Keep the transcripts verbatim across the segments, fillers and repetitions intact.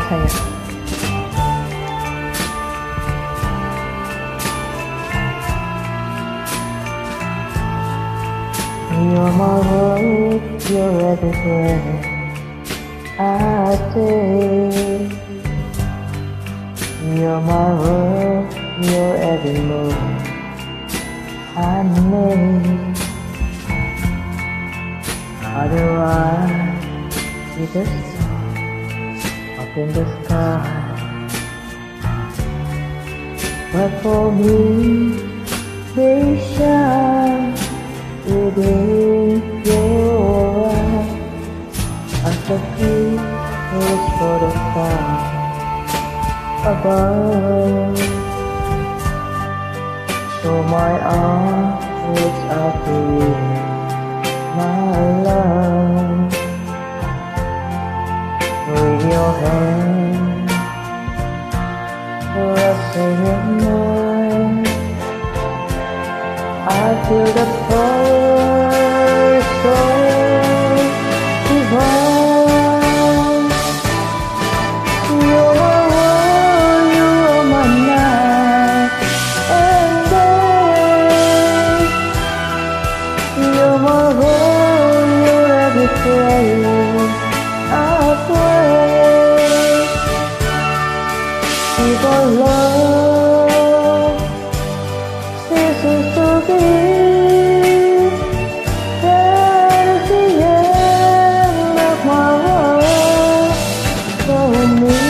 sayang. You're my world, you're everywhere I take. You're my world, you're every move I make. How do I see the stars up in the sky? But for me, they shine within your eyes. As the peace is for the fire above. So my arms reach out to you, my love. With your hand resting in mine, I feel the power so divine. You're my world, you're my night and day. You're my world, you're every place I pray. If our love ceases to be, that is the end of my world for me.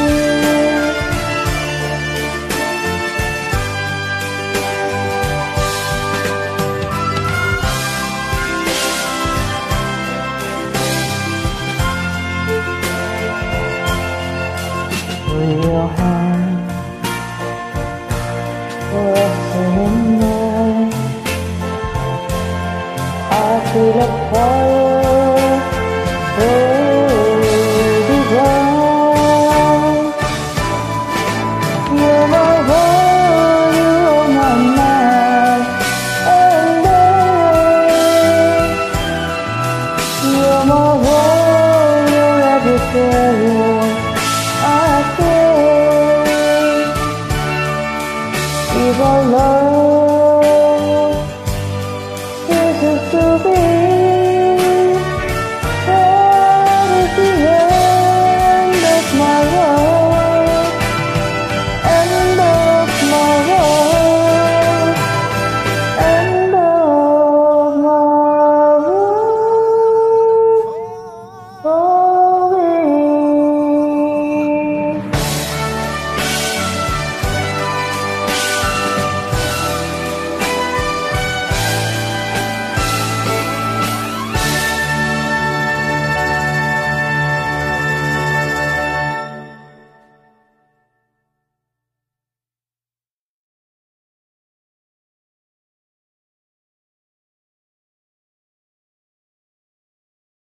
With your hand resting in mine, I feel a fire